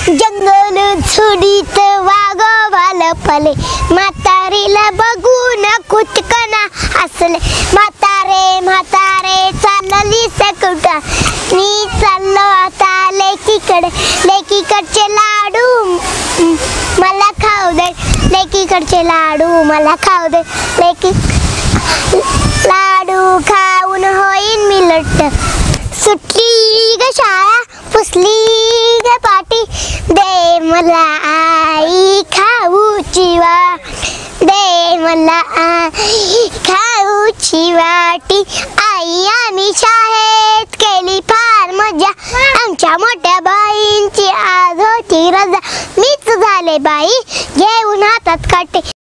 जंगल झुडीत वाघोबाल पले, म्हातारीला बघून कुचकना हसले. म्हातारे म्हातारे चालली सकुटा, मी चाललो आता लेकीकडे. लेकीकडचे लाडू मला खाऊ दे, लेकीकडचे लाडू मला खाऊ दे. लेकी लाडू खाऊन होईन मी लट्ट. सुटली ग शाळा, पुसली ग पाटी, दे मला आई खाऊची वाटी, दे मला आई खाऊची वाटी. आई आम्ही शाळेत केली फार मजा, आमच्या मोठ्या बाईंची आज होती रजा. मीच झाले बाई घेऊन हातात काटे.